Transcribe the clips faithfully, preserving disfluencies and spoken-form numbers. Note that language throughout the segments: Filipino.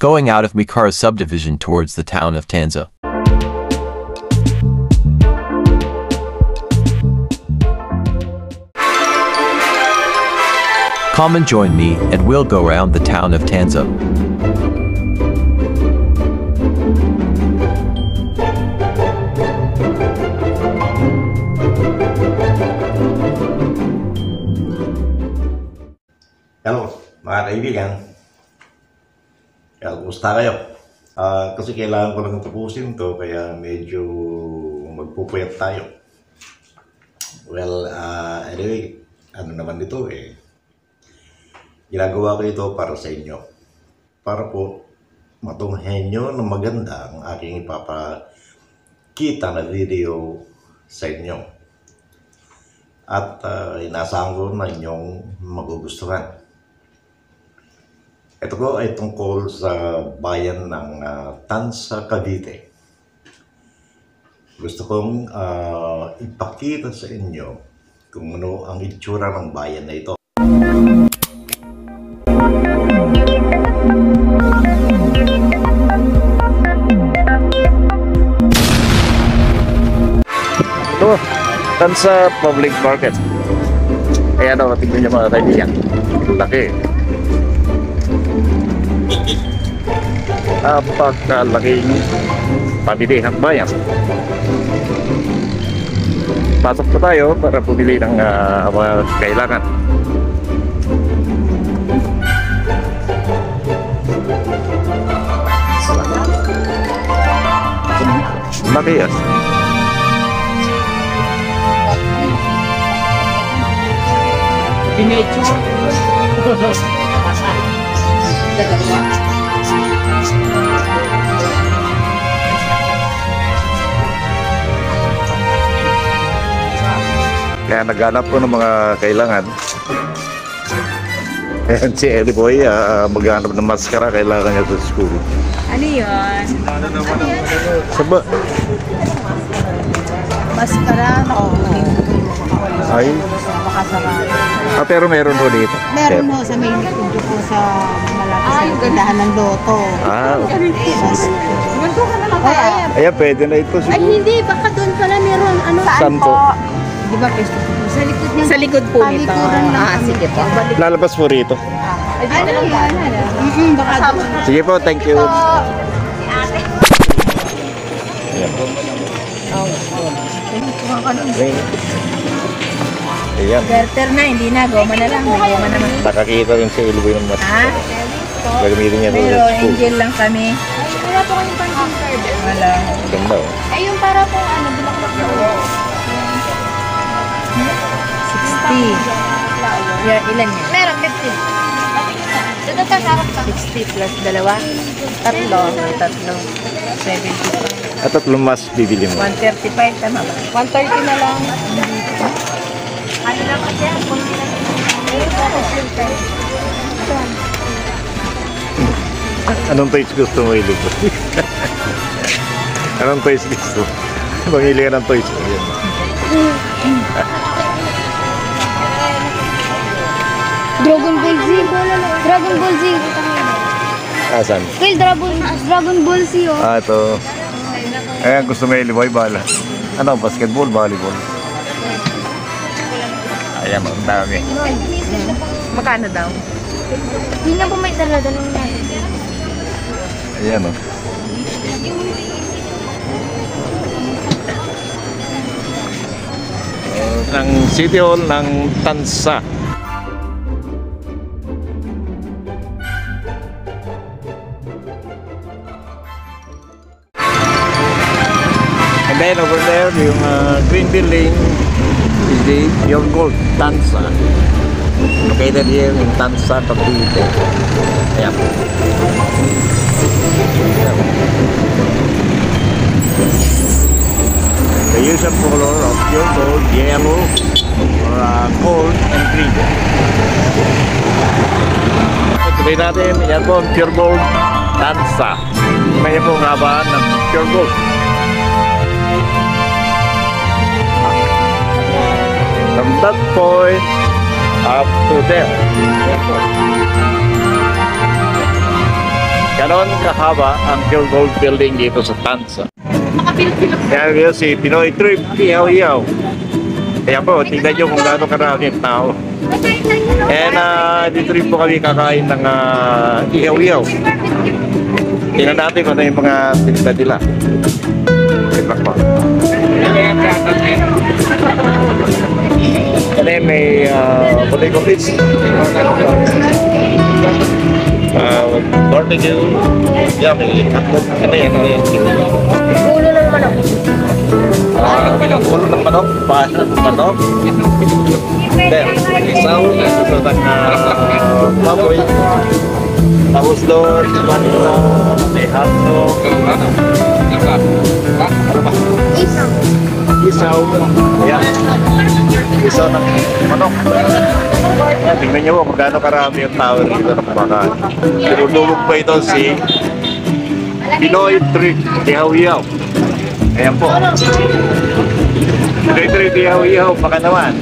going out of Mikara subdivision towards the town of Tanza. Come and join me and we'll go around the town of Tanza. Hello, mga kaibigan. Kaya, kumusta kayo? Uh, kasi kailangan ko lang tapusin to, kaya medyo magpupuyat tayo. Well, uh, anyway, ano naman ito eh. Ginagawa ko ito para sa inyo. Para po matunghayan nyo ng maganda ang aking ipapakita na video sa inyo. At uh, inaasahan ko na inyong magugustuhan. Ito po ay tungkol sa bayan ng uh, Tanza, Cavite. Gusto kong uh, ipakita sa inyo kung ano ang itsura ng bayan na ito. Ito, Tanza Public Market. Ayan o, tingnan niyo mga kaibigan. Laki. Napakalaking pamilihang bayan. Pasok po tayo para pumili ng uh, mga kailangan. Laki yan. Dinecho. Kaya naghanap ko ng mga kailangan. Ayan si Ellie Boy, uh, maghanap ng maskara, kailangan niya sa school. Ano yun? Ano naman ang Saba? Maskara, nakukuling. Ay. Makasarado. Ah, pero meron ho dito. Meron mo sa main kundo po sa malapit sa tindahan ng loto. Ah, okay. Mas, Gundo ka na lang kaya. Ayan, pwede na ito Ay, siguro. hindi. Baka doon pala meron. Ano? Saan po? Di ba, Pesto? Sa likod niya. Sa likod po nito. Ah, sige po. Lalabas po rito. Ay, ano lang yan? Mm-mm, baka doon. Sige po, thank you. Ayan po. Ayan. Garter na, hindi na. Goma na lang. May goma naman. Nakakita rin si Ellie Boy ng mas. Ha? Gagamitin niya doon Pero sa school. angel lang kami. Wala po kayong panting card. Wala. Ganda oh. Ay, yung para po ano, bulaklak na ulo. sixty. Yeah, ilan yan? Meron, fifty. Ito pa, sarap pa. sixty plus dalawa. Tatlo. Tatlo. seventy. At tatlong mas bibili mo. one thirty-five, tama ba? one thirty na lang. Ano lang kasi? Kunti lang. Anong toys gusto mo, Ellie Boy? Anong toys gusto? Mamili ka ng toys. Ayan. Dragon Ball Z. Dragon Ball Z. Asan? Well, Dragon, Dragon Ball Z, oh. Ah, ito. Ayan, gusto mo, Ellie Boy, bala. Ano, basketball, volleyball? Ayan, ang dami. Magkano daw? Hindi na po may dala-dalang natin. Ayan, oh. Ng City Hall ng Tanza. And then over there, yung uh, green building is the Pure Gold Tanza. Located here in Tanza, Cavite. Ayan. Ayan. The usual color of pure gold, yellow, or uh, gold and green. Tuloy natin, yan po ang pure gold Tanza. May po ang habaan ng pure gold. From that point up to there. Ganon kahaba ang Pure Gold Building dito sa Tansa. Kaya yun si Pinoy Trip, ihaw-ihaw. Kaya po, tingnan nyo kung gaano karami ang tao. And uh, dito rin po kami kakain ng uh, ihaw-ihaw. Tingnan natin kung ano yung mga tinda nila. Wait lang po. Kasi may uh, potato fish. Uh, barbecue. Yeah, may hotdog. Ano yan? Ano yan? Ulo ng manok. Ah, ulo ng manok. Paano ng manok? Then, isaw. Ito ng uh, baboy. Tapos doon, manila, may hotdog. Ano ba? Isaw. Isaw. Ayan. Isaw ng manok. Ayan, tingnan nyo kung gaano karami yung tao rito na kumakain. Tinulubog pa ito si Pinoy Trip Ihaw-Ihaw. Ayan po. Pinoy Trip Ihaw-Ihaw, baka naman.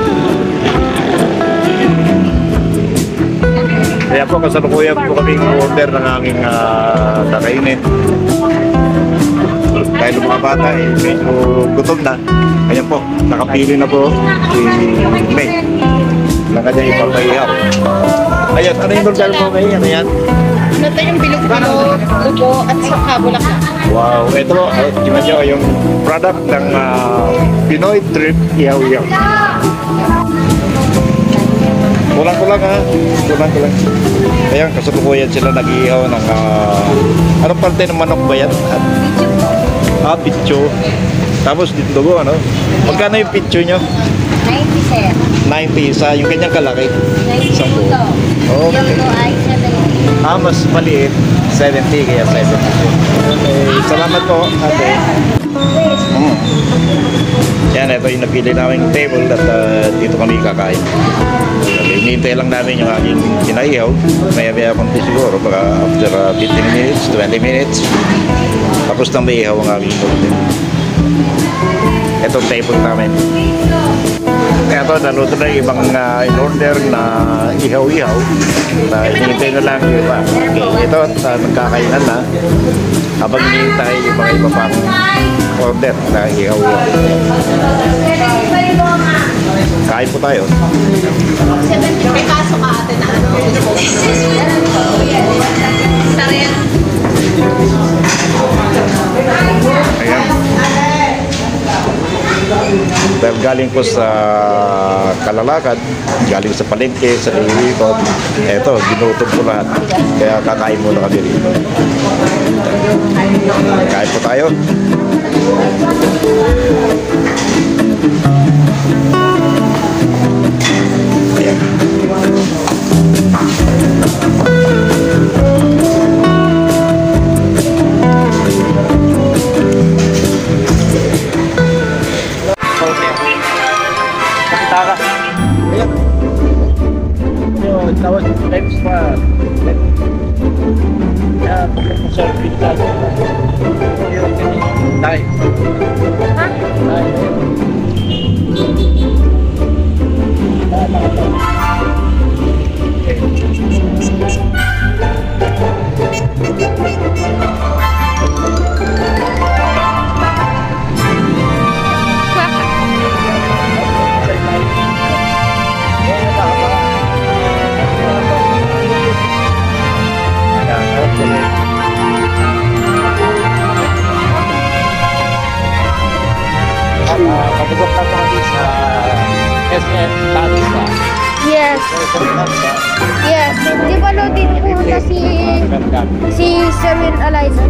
Kaya po, kasalukuyan po kaming order ng aming uh, kakainin. Dahil mga bata, eh, medyo gutom na. Ayan po, nakapili na po si May. Lang kanya ipapaihaw. Ayan, ano yung order mo, May? Ano yan? Ano ito yung bilog-bilog, dugo, at saka bulaklak. Wow, ito, uh, tingnan nyo yung product ng uh, Pinoy Trip Ihaw-Ihaw. Kulang-kulang ha, kulang-kulang. Ayan, kasalukuyan sila nag-ihaw ng uh, anong parte ng manok ba yan? Ah, pitcho. Tapos dito dugo, ano? Magkano yung pitcho nyo? ninety, sir. ninety isa, yung kanyang kalaki. Isang buo. Okay. Yung to ay seventy. Ah, mas maliit. seventy, kaya seventy. Okay, salamat po, ate. Mm. Yan, ito yung napili namin table at uh, dito kami kakain. Okay, hinihintay lang namin yung aking kinaihaw. Maya-maya konti siguro, baka after uh, fifteen minutes, twenty minutes. Tapos nang may ihaw ang aming order. Itong table namin. Kaya ito, naluto na yung ibang uh, in-order na ihaw-ihaw. Na hinihintay na lang yung iba. Okay, ito, uh, nagkakainan na. Habang hinihintay yung mga iba pang order na ihaw-ihaw. Kain po tayo. May kaso ka ate na ano? Saril. Ayan. Dahil galing ko sa Kalalakad, galing sa palengke, sa Iwikot, eto, ginutom ko lahat. Kaya kakain muna kami rito. Kain po tayo. Ayan. Taka. Ayan. Yun, tapos left spot. Left. Ayan, pagkakasarapin ka. Yun, ganyan. Nice. Ha? Nice. Pagkakot na kami sa S M Tansa. Yes. Yes. Di ba no din pumunta si si Samuel Eliza?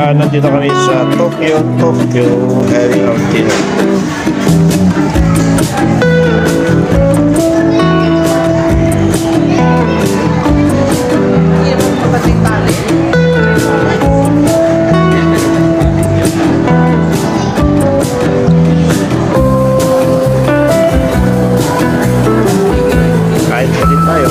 uh, nandito kami sa Tokyo, Tokyo Area of Chino. Kain pa din tayo.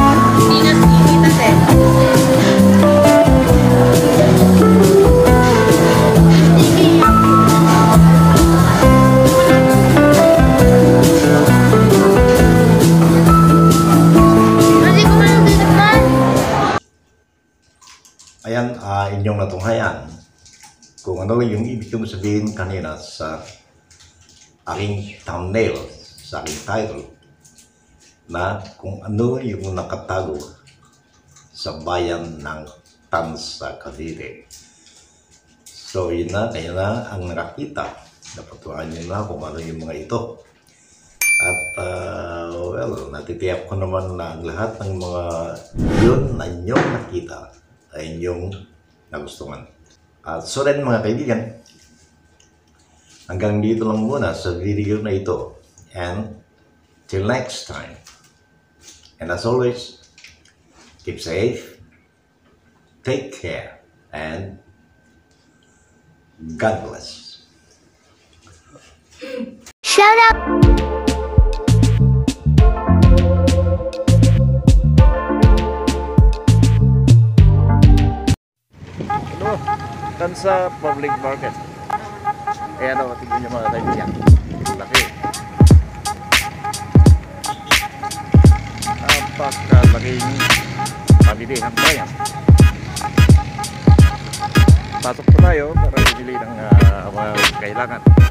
Ayan, ah, inyong natunghayan kung ano yung ibig kong sabihin kanina sa aking thumbnail, sa aking title, na kung ano yung nakatago sa bayan ng Tansa, Cavite. So yun na, kaya na ang nakakita. Napatuhan nyo na kung ano yung mga ito. At uh, well, natitiyak ko naman na ang lahat ng mga yun na inyong nakita ay inyong nagustuhan. At so then mga kaibigan, hanggang dito lang muna sa video na ito. And till next time. And as always, keep safe, take care, and God bless. Shout out! Ito, Tansa Public Market. Ayan o, tignan nyo mga kaibigan. Laki. Napakalaking pamilihang bayan. Pasok po tayo para bumili ng uh, mga kailangan.